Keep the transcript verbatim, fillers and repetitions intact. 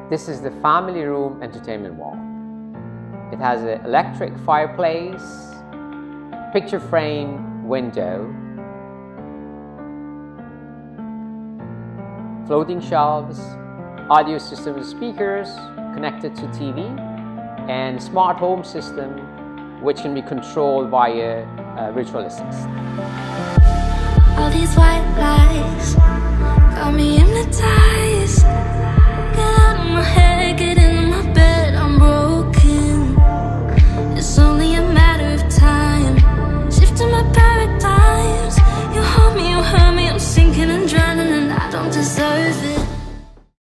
This is the family room entertainment wall. It has an electric fireplace, picture frame window, floating shelves, audio system speakers connected to T V, and smart home system which can be controlled via uh, virtual assist. All these white lies got me hypnotized.